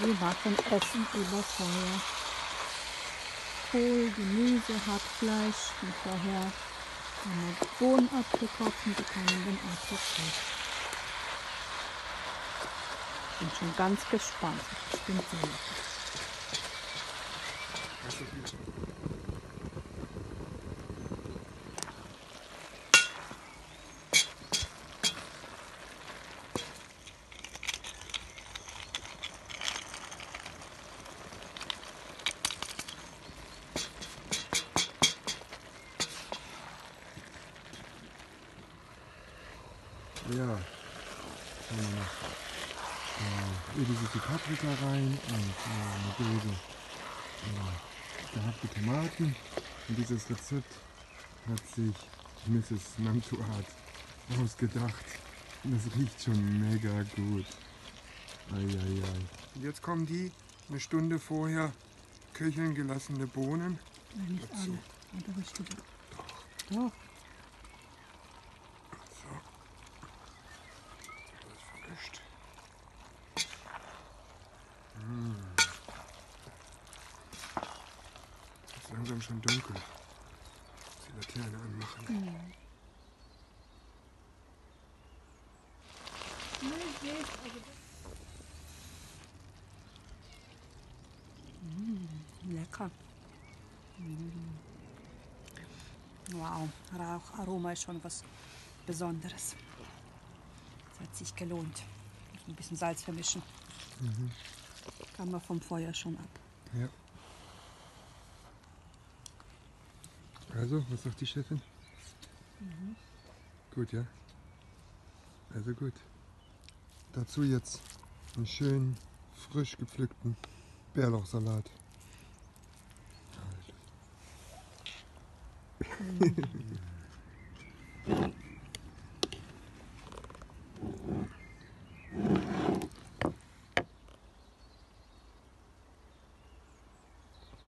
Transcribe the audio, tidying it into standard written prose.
Wir machen Essen über Feuer. Kohl, Gemüse, Hackfleisch und vorher haben wir Bohnen abgekocht und die können dann abgekocht. Bin schon ganz gespannt. Bestimmt sehr lecker. Ja, haben wir noch ölige Paprika rein und eine Dose gehackte Tomaten. Und dieses Rezept hat sich Mrs. Namtuat ausgedacht. Und das riecht schon mega gut. Eieiei. Und jetzt kommen die eine Stunde vorher köcheln gelassene Bohnen. Nicht dazu. alle. Oder richtige? Doch. Doch. So. Alles vermischt. Es ist langsam schon dunkel. Ich muss die Laterne anmachen. Lecker. Wow, Raucharoma ist schon was Besonderes. Es hat sich gelohnt. Ein bisschen Salz vermischen. Kann man vom Feuer schon ab. Ja. Also, was sagt die Chefin? Gut, ja? Also gut. Dazu jetzt einen schönen, frisch gepflückten Bärlauchsalat.